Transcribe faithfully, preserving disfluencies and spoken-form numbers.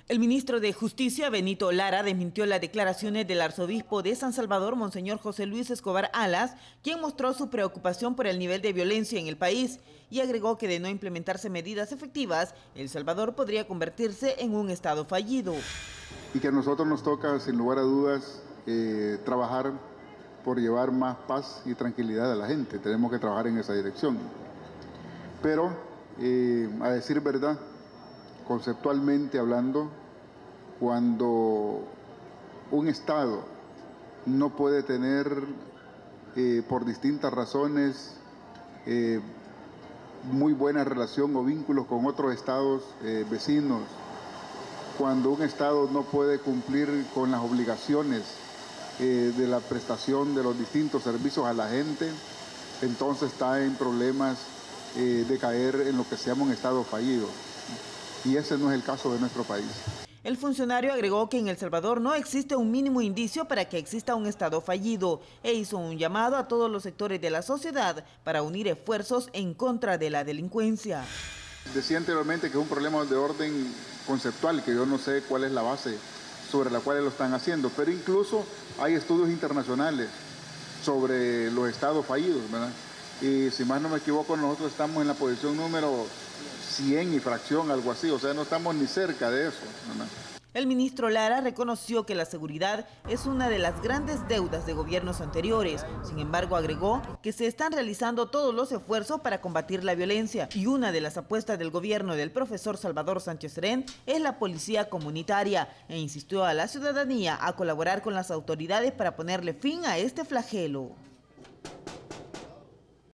El ministro de Justicia, Benito Lara, desmintió las declaraciones del arzobispo de San Salvador, Monseñor José Luis Escobar Alas, quien mostró su preocupación por el nivel de violencia en el país y agregó que de no implementarse medidas efectivas, El Salvador podría convertirse en un estado fallido. Y que a nosotros nos toca, sin lugar a dudas, eh, trabajar por llevar más paz y tranquilidad a la gente. Tenemos que trabajar en esa dirección. Pero, eh, a decir verdad, conceptualmente hablando, cuando un Estado no puede tener, eh, por distintas razones, eh, muy buena relación o vínculos con otros estados eh, vecinos, cuando un Estado no puede cumplir con las obligaciones eh, de la prestación de los distintos servicios a la gente, entonces está en problemas eh, de caer en lo que se llama un Estado fallido. Y ese no es el caso de nuestro país. El funcionario agregó que en El Salvador no existe un mínimo indicio para que exista un Estado fallido e hizo un llamado a todos los sectores de la sociedad para unir esfuerzos en contra de la delincuencia. Decía anteriormente que es un problema de orden conceptual, que yo no sé cuál es la base sobre la cual lo están haciendo, pero incluso hay estudios internacionales sobre los estados fallidos, ¿verdad? Y si más no me equivoco, nosotros estamos en la posición número cien y fracción, algo así, o sea, no estamos ni cerca de eso, ¿verdad? El ministro Lara reconoció que la seguridad es una de las grandes deudas de gobiernos anteriores. Sin embargo, agregó que se están realizando todos los esfuerzos para combatir la violencia y una de las apuestas del gobierno del profesor Salvador Sánchez Serén es la policía comunitaria e insistió a la ciudadanía a colaborar con las autoridades para ponerle fin a este flagelo.